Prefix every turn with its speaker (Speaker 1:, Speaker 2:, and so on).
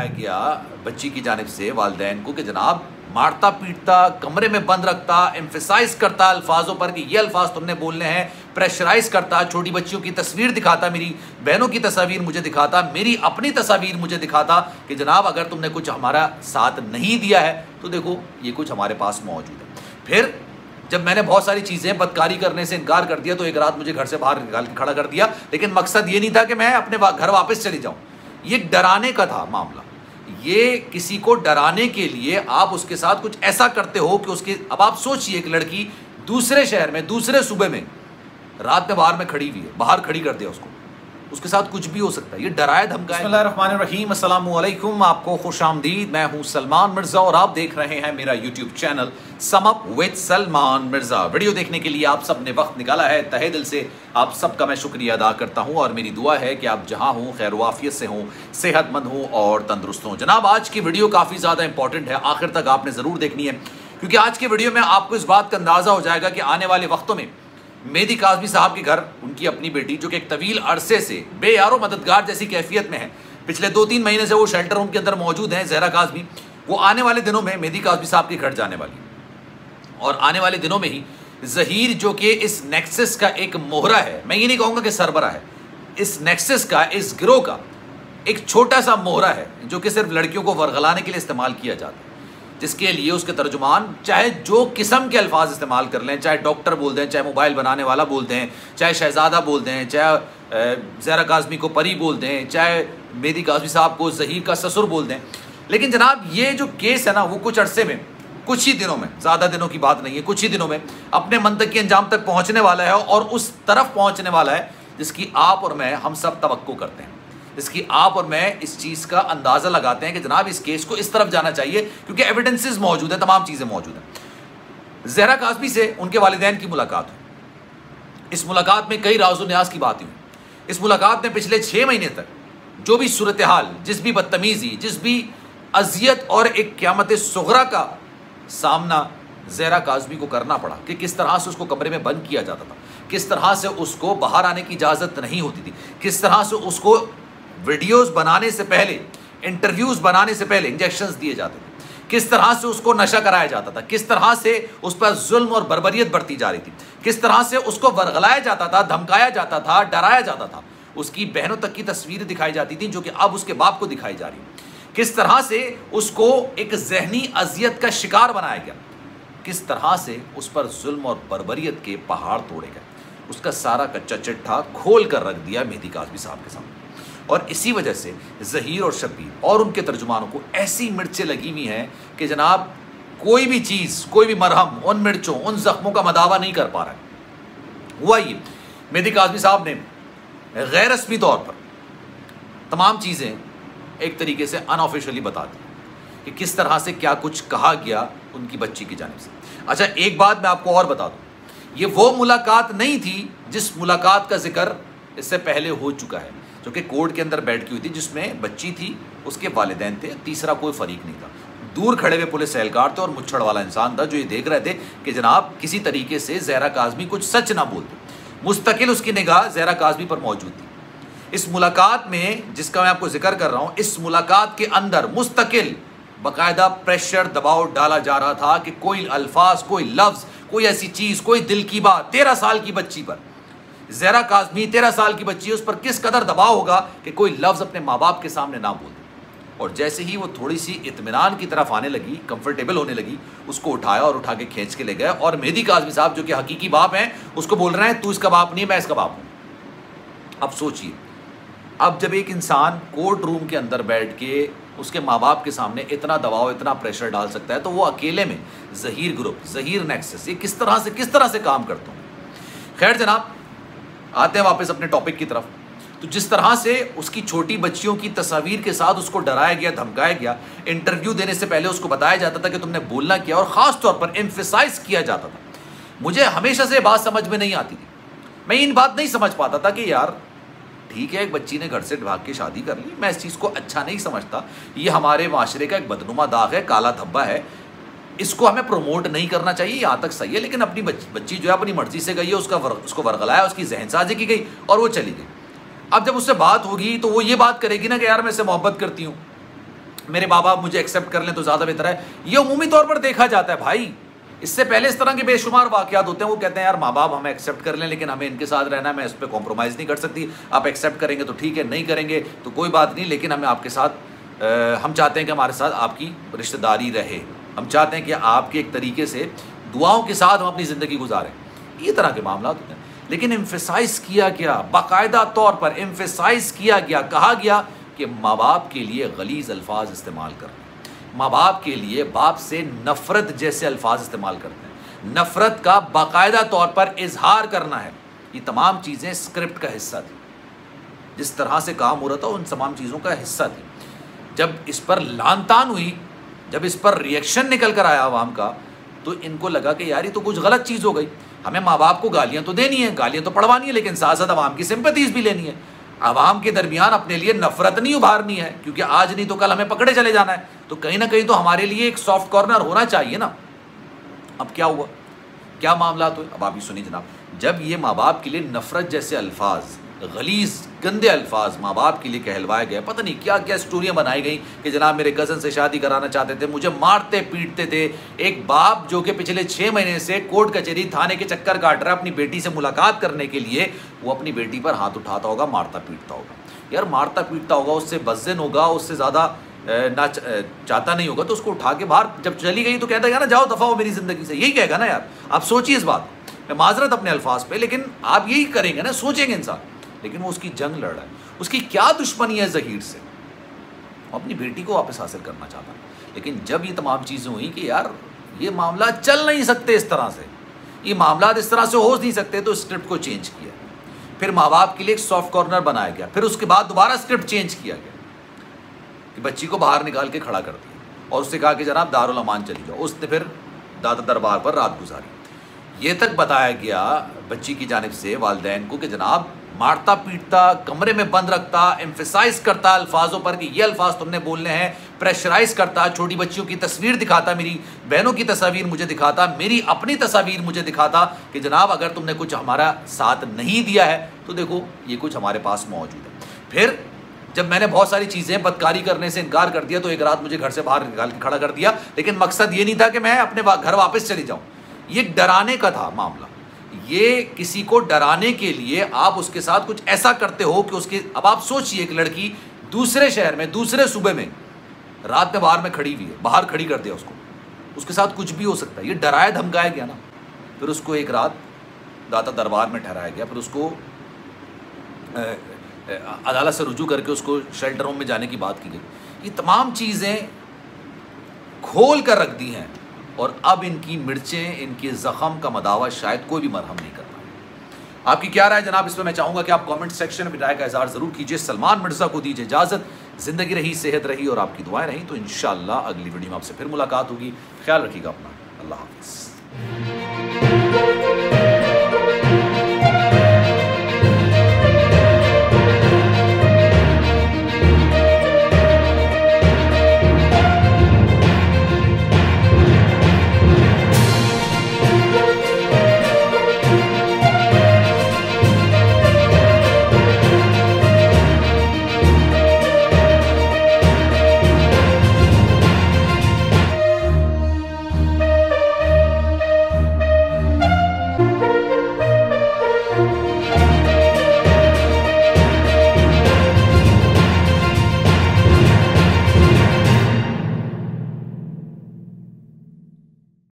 Speaker 1: बनाया गया बच्ची की जानिब से वालिदैन को कि जनाब मारता पीटता, कमरे में बंद रखता, एम्फेसाइज करता अल्फाजों पर कि ये अल्फाज तुमने बोलने हैं, प्रेशराइज करता, छोटी बच्चियों की तस्वीर दिखाता, मेरी बहनों की तस्वीर मुझे दिखाता, मेरी अपनी तस्वीर मुझे दिखाता कि जनाब अगर तुमने कुछ हमारा साथ नहीं दिया है तो देखो ये कुछ हमारे पास मौजूद है। फिर जब मैंने बहुत सारी चीज़ें बदकारी करने से इनकार कर दिया तो एक रात मुझे घर से बाहर निकाल के खड़ा कर दिया, लेकिन मकसद ये नहीं था कि मैं अपने घर वापस चली जाऊँ। ये डराने का था मामला। ये किसी को डराने के लिए आप उसके साथ कुछ ऐसा करते हो कि उसके, अब आप सोचिए एक लड़की दूसरे शहर में, दूसरे सूबे में रात में बाहर में खड़ी हुई है, बाहर खड़ी कर दिया उसको, उसके साथ कुछ भी हो सकता है। ये डराया धमकाया। बिस्मिल्लाहिर्रहमानिर्रहीम, अस्सलाम वालेकुम, आपको खुशामदीद। मैं हूं सलमान मिर्ज़ा और आप देख रहे हैं मेरा YouTube channel sum up with Salman Mirza. Video देखने के लिए आप सब ने वक्त निकाला है, तहे दिल से आप सबका मैं शुक्रिया अदा करता हूं और मेरी दुआ है कि आप जहां हों खैर वाफियत से हों, सेहतमंद हों और तंदुरुस्त हों। जनाब आज की वीडियो काफ़ी ज़्यादा इंपॉर्टेंट है, आखिर तक आपने ज़रूर देखनी है, क्योंकि आज की वीडियो में आपको इस बात का अंदाज़ा हो जाएगा कि आने वाले वक्तों में मेहदी काज़मी साहब के घर उनकी अपनी बेटी, जो कि एक तवील अरसे से बेयारो मददगार जैसी कैफियत में है, पिछले 2-3 महीने से वो शेल्टर होम के अंदर मौजूद हैं, ज़हरा काज़मी, वो आने वाले दिनों में मेहदी काज़मी साहब के घर जाने वाली है। और आने वाले दिनों में ही ज़हीर, जो कि इस नेक्सस का एक मोहरा है, मैं ये नहीं कहूँगा कि सरबरा है, इस नेक्सस का, इस गिरोह का एक छोटा सा मोहरा है जो कि सिर्फ लड़कियों को वरगलाने के लिए इस्तेमाल किया जाता है, जिसके लिए उसके तर्जुमान चाहे जो किस्म के अल्फाज इस्तेमाल कर लें, चाहे डॉक्टर बोल दें, चाहे मोबाइल बनाने वाला बोल दें, चाहे शहजादा बोल दें, चाहे ज़हरा काज़मी को परी बोल दें, चाहे मेहदी काज़मी साहब को ज़हीर का ससुर बोल दें, लेकिन जनाब ये जो केस है ना, वो कुछ अरसे में, कुछ ही दिनों में, ज़्यादा दिनों की बात नहीं है, कुछ ही दिनों में अपने मंतकी अंजाम तक पहुँचने वाला है और उस तरफ पहुँचने वाला है जिसकी आप और मैं, हम सब तवक्को करते हैं, इसकी आप और मैं इस चीज़ का अंदाज़ा लगाते हैं कि जनाब इस केस को इस तरफ जाना चाहिए, क्योंकि एविडेंसेस मौजूद हैं, तमाम चीज़ें मौजूद हैं। ज़हरा काज़मी से उनके वालिदैन की मुलाकात हुई। इस मुलाकात में कई राज़ व न्याज़ की बात हुई। इस मुलाकात में पिछले 6 महीने तक जो भी सूरत हाल, जिस भी बदतमीज़ी, जिस भी अजियत और एक क़यामत सुग़रा का सामना ज़हरा काज़मी को करना पड़ा, कि किस तरह से उसको कमरे में बंद किया जाता था, किस तरह से उसको बाहर आने की इजाज़त नहीं होती थी, किस तरह से उसको वीडियोस बनाने से पहले, इंटरव्यूज़ बनाने से पहले इंजेक्शंस दिए जाते थे, किस तरह से उसको नशा कराया जाता था, किस तरह से उस पर जुल्म और बर्बरियत बढ़ती जा रही थी, किस तरह से उसको वरगलाया जाता था, धमकाया जाता था, डराया जाता था, उसकी बहनों तक की तस्वीरें दिखाई जाती थी जो कि अब उसके बाप को दिखाई जा रही है, किस तरह से उसको एक जहनी अजियत का शिकार बनाया गया, किस तरह से उस पर जुल्म और बर्बरियत के पहाड़ तोड़े गए, उसका सारा कच्चा चिट्ठा खोल कर रख दिया मेहदी काज़मी साहब के सामने। और इसी वजह से ज़हीर और शब्बीर और उनके तर्जुमानों को ऐसी मिर्चें लगी हुई हैं कि जनाब कोई भी चीज़, कोई भी मरहम उन मिर्चों, उन ज़ख्मों का मदावा नहीं कर पा रहा है। हुआ ये, मेहदी काज़मी साहब ने गैर रस्मी तौर पर तमाम चीज़ें एक तरीके से अनऑफिशियली बता दी कि किस तरह से क्या कुछ कहा गया उनकी बच्ची की जानिब से। अच्छा, एक बात मैं आपको और बता दूँ, ये वो मुलाकात नहीं थी जिस मुलाकात का जिक्र इससे पहले हो चुका है, जो कि कोर्ट के अंदर बैठ की हुई थी, जिसमें बच्ची थी, उसके वालिदैन थे, तीसरा कोई फरीक नहीं था। दूर खड़े हुए पुलिस एहलकार थे और मुच्छड़ वाला इंसान था जो ये देख रहे थे कि जनाब किसी तरीके से ज़हरा काज़मी कुछ सच ना बोलते। मुस्तकिल उसकी निगाह ज़हरा काज़मी पर मौजूद थी। इस मुलाकात में, जिसका मैं आपको जिक्र कर रहा हूँ, इस मुलाकात के अंदर मुस्तकिल बाकायदा प्रेशर, दबाव डाला जा रहा था कि कोई अल्फाज, कोई लफ्ज़, कोई ऐसी चीज़, कोई दिल की बात 13 साल की बच्ची पर, ज़हरा काज़मी 13 साल की बच्ची है, उस पर किस कदर दबाव होगा कि कोई लफ्ज़ अपने माँ बाप के सामने ना बोल दे। और जैसे ही वो थोड़ी सी इत्मीनान की तरफ आने लगी, कंफर्टेबल होने लगी, उसको उठाया और उठा के खींच के ले गए। और मेहदी काज़मी साहब जो कि हकीकी बाप हैं, उसको बोल रहे हैं तू इसका बाप नहीं, मैं इसका बाप हूँ। अब सोचिए, अब जब एक इंसान कोर्ट रूम के अंदर बैठ के उसके माँ बाप के सामने इतना दबाव, इतना प्रेशर डाल सकता है, तो वो अकेले में ज़हीर ग्रुप, ज़हीर नेक्सस, ये किस तरह से काम करता हूँ। खैर जनाब, आते हैं वापस अपने टॉपिक की तरफ। तो जिस तरह से उसकी छोटी बच्चियों की तस्वीर के साथ उसको डराया गया, धमकाया गया, इंटरव्यू देने से पहले उसको बताया जाता था कि तुमने बोलना क्या, और ख़ास तौर पर एम्फेसाइज किया जाता था। मुझे हमेशा से बात समझ में नहीं आती थी, मैं इन बात नहीं समझ पाता था कि यार ठीक है, एक बच्ची ने घर से भाग के शादी कर ली, मैं इस चीज़ को अच्छा नहीं समझता, ये हमारे माशरे का एक बदनुमा दाग है, काला धब्बा है, इसको हमें प्रमोट नहीं करना चाहिए, यहाँ तक सही है। लेकिन अपनी बच्ची जो है अपनी मर्जी से गई है, उसको वरगलाया, उसकी जहनसाजी की गई और वो चली गई। अब जब उससे बात होगी तो वो ये बात करेगी ना कि यार मैं इससे मोहब्बत करती हूँ, मेरे माँ बाप मुझे एक्सेप्ट कर लें तो ज़्यादा बेहतर है। ये उमूमी तौर पर देखा जाता है भाई। इससे पहले इस तरह के बेशुमार वाक़यात होते हैं। वो कहते हैं यार माँ बाप हमें एक्सेप्ट कर लें लेकिन हमें इनके साथ रहना है, मैं इस पर कॉम्प्रोमाइज़ नहीं कर सकती। आप एक्सेप्ट करेंगे तो ठीक है, नहीं करेंगे तो कोई बात नहीं, लेकिन हमें आपके साथ हम चाहते हैं कि हमारे साथ आपकी रिश्तेदारी रहे। हम चाहते हैं कि आपके एक तरीके से दुआओं के साथ हम अपनी ज़िंदगी गुजारें। ये तरह के मामला होते हैं। लेकिन एम्फेसाइज़ किया गया, बाकायदा तौर पर एम्फेसाइज़ किया गया, कहा गया कि माँ बाप के लिए गलीज़ अल्फाज इस्तेमाल करना, माँ बाप के लिए बाप से नफ़रत जैसे अल्फाज इस्तेमाल करते हैं, नफ़रत का बाकायदा तौर पर इजहार करना है। ये तमाम चीज़ें स्क्रिप्ट का हिस्सा थी। जिस तरह से काम हो रहा था उन तमाम चीज़ों का हिस्सा थी। जब इस पर लानतान हुई, जब इस पर रिएक्शन निकल कर आया आवाम का, तो इनको लगा कि यार ये तो कुछ गलत चीज़ हो गई। हमें माँ बाप को गालियाँ तो देनी है, गालियाँ तो पढ़वानी है, लेकिन साथ साथ आवाम की सिंपैथीज़ भी लेनी है। आवाम के दरमियान अपने लिए नफरत नहीं उभारनी है, क्योंकि आज नहीं तो कल हमें पकड़े चले जाना है। तो कहीं ना कहीं तो हमारे लिए एक सॉफ्ट कॉर्नर होना चाहिए ना। अब क्या हुआ, क्या मामला हुए, अब आप ही सुनिए जनाब। जब ये माँ बाप के लिए नफरत जैसे अल्फाज, गलीज़ गंदे अल्फाज माँ बाप के लिए कहलवाए गए, पता नहीं क्या क्या स्टोरियाँ बनाई गई कि जनाब मेरे कज़न से शादी कराना चाहते थे, मुझे मारते पीटते थे। एक बाप जो कि पिछले 6 महीने से कोर्ट कचहरी थाने के चक्कर काट रहा है अपनी बेटी से मुलाकात करने के लिए, वो अपनी बेटी पर हाथ उठाता होगा, मारता पीटता होगा। यार मारता पीटता होगा, उससे बज़्ज़न होगा, उससे ज़्यादा ना चाहता नहीं होगा, तो उसको उठा के बाहर जब चली गई तो कहता है ना जाओ दफ़ा हो मेरी ज़िंदगी से, यही कहेगा ना यार। आप सोचिए इस बात, मैं माजरत अपने अल्फाज पे, लेकिन आप यही करेंगे ना, सोचेंगे इंसान। लेकिन वो उसकी जंग लड़ रहा है, उसकी क्या दुश्मनी है ज़हीर से, वो अपनी बेटी को वापस हासिल करना चाहता है। लेकिन जब ये तमाम चीज़ें हुई कि यार ये मामला चल नहीं सकते इस तरह से, ये मामला इस तरह से हो नहीं सकते, तो स्क्रिप्ट को चेंज किया। फिर माँ बाप के लिए एक सॉफ्ट कॉर्नर बनाया गया। फिर उसके बाद दोबारा स्क्रिप्ट चेंज किया गया कि बच्ची को बाहर निकाल के खड़ा कर दिया और उससे कहा कि जनाब दारुल अमान चली जाओ। उसने फिर दादा दरबार पर रात गुजारी। ये तक बताया गया बच्ची की जानिब से वालिदैन को कि जनाब मारता पीटता, कमरे में बंद रखता, एम्फेसाइज करता अल्फाजों पर कि ये अल्फाज तुमने बोलने हैं, प्रेशराइज करता, छोटी बच्चियों की तस्वीर दिखाता, मेरी बहनों की तस्वीर मुझे दिखाता, मेरी अपनी तस्वीर मुझे दिखाता कि जनाब अगर तुमने कुछ हमारा साथ नहीं दिया है तो देखो ये कुछ हमारे पास मौजूद है। फिर जब मैंने बहुत सारी चीज़ें बदकारी करने से इनकार कर दिया तो एक रात मुझे घर से बाहर निकाल के खड़ा कर दिया, लेकिन मकसद ये नहीं था कि मैं अपने घर वापस चली जाऊँ। ये डराने का था मामला। ये किसी को डराने के लिए आप उसके साथ कुछ ऐसा करते हो कि उसके, अब आप सोचिए एक लड़की दूसरे शहर में, दूसरे सूबे में रात में बाहर में खड़ी हुई है, बाहर खड़ी कर दिया उसको, उसके साथ कुछ भी हो सकता है। ये डराया धमकाया गया ना। फिर उसको एक रात दाता दरबार में ठहराया गया, फिर उसको अदालत से रुजू करके उसको शेल्टर होम में जाने की बात की गई। ये तमाम चीज़ें खोल कर रख दी हैं और अब इनकी मिर्चें, इनके ज़ख़म का मदावा शायद कोई भी मरहम नहीं कर पाए। आपकी क्या राय जनाब इस पर? मैं चाहूँगा कि आप कमेंट सेक्शन में राय का इज़हार ज़रूर कीजिए। सलमान मिर्ज़ा को दीजिए इजाज़त। ज़िंदगी रही, सेहत रही और आपकी दुआएं रहीं तो इंशाअल्लाह अगली वीडियो में आपसे फिर मुलाकात होगी। ख्याल रखिएगा अपना। अल्लाह हाफ़िज़।